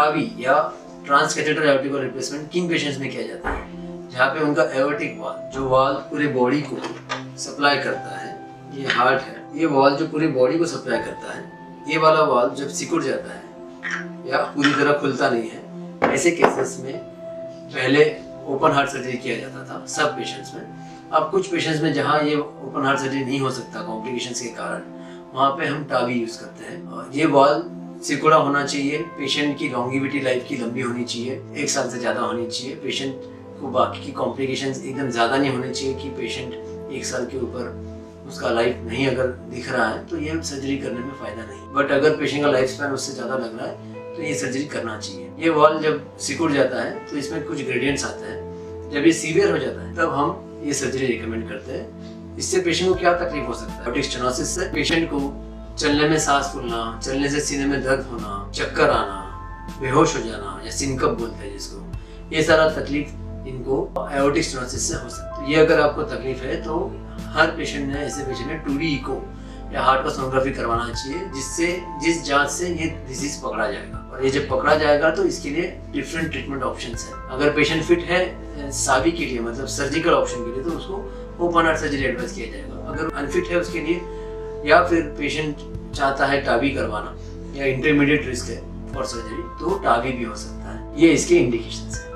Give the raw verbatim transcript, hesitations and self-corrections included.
TAVI या transcatheter aortic valve replacement किन patients में किया जाता है? जहाँ पे उनका एओर्टिक वॉल्व, जो वॉल्व पूरे बॉडी को सप्लाई करता है, ये हार्ट है, ये वॉल्व जो पूरी बॉडी को सप्लाई करता है, ये वाला वॉल्व जब सिकुड़ जाता है या पूरी तरह खुलता नहीं है, ऐसे केसेस में पहले ओपन हार्ट सर्जरी किया जाता था सब पेशेंट्स में। अब कुछ पेशेंट्स में जहाँ ये ओपन हार्ट सर्जरी नहीं हो सकता कॉम्प्लिकेशंस के कारण, वहाँ पे हम टावी यूज करते हैं। और ये वॉल्व सिकुड़ा होना चाहिए, पेशेंट की लॉन्गिविटी लाइफ की लंबी होनी चाहिए, एक साल से ज़्यादा होनी चाहिए, पेशेंट को बाकी की कॉम्प्लिकेशंस एकदम ज़्यादा नहीं होने चाहिए कि पेशेंट एक साल के ऊपर उसका लाइफ नहीं अगर दिख रहा है तो ये सर्जरी करने में फ़ायदा नहीं। बट अगर पेशेंट का लाइफ स्पैन उससे ज़्यादा लग रहा है तो ये सर्जरी करना चाहिए। ये वॉल्व जब सिकुड़ जाता है तो इसमें कुछ ग्रेडियंट्स आते हैं, जब ये सीवियर हो जाता है तब हम ये सर्जरी रिकमेंड करते हैं। इससे पेशेंट को क्या तकलीफ हो सकता है? एओर्टिक स्टेनोसिस से पेशेंट को चलने में सांस फूलना, चलने से सीने में दर्द होना, चक्कर आना, बेहोश हो जाना या सिनकप बोलते हैं जिसको, ये सारा तकलीफ इनको एओर्टिक स्टेनोसिस से हो सकता है। ये अगर आपको तकलीफ है तो हर पेशेंट ने ऐसे पेशेंट ने टू डी इको या हार्ट का सोनोग्राफी करवाना चाहिए, जिससे जिस जांच से ये डिजीज पकड़ा जाएगा। और ये जब पकड़ा जाएगा तो इसके लिए डिफरेंट ट्रीटमेंट ऑप्शंस है। अगर पेशेंट फिट है सावी के लिए, मतलब सर्जिकल ऑप्शन के लिए, तो उसको ओपन हार्ट सर्जरी एडवाइस किया जाएगा। अगर अनफिट है उसके लिए, या फिर पेशेंट चाहता है टावी करवाना या इंटरमीडिएट रिस्क है फॉर सर्जरी, तो टावी भी हो सकता है। ये इसके इंडिकेशंस है।